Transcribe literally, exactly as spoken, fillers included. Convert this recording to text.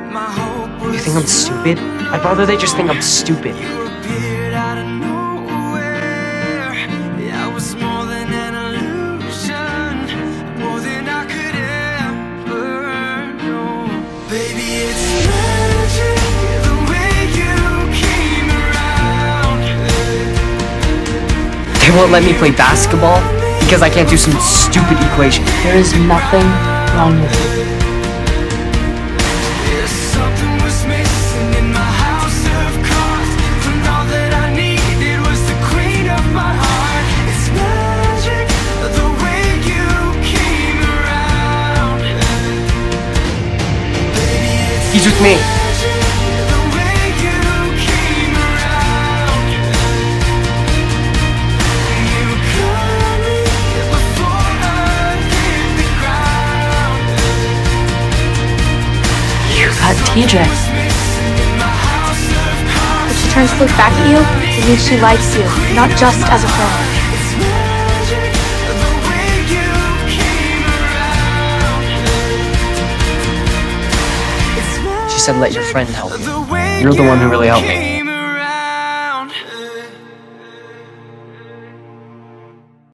You think I'm stupid? I'd rather they just think I'm stupid. They won't let me play basketball because I can't do some stupid equation. There is nothing wrong with you. He's with me. Got T J. If she turns to look back at you, it means she likes you, not just as a friend. She said let your friend help you. You're the one who really helped me.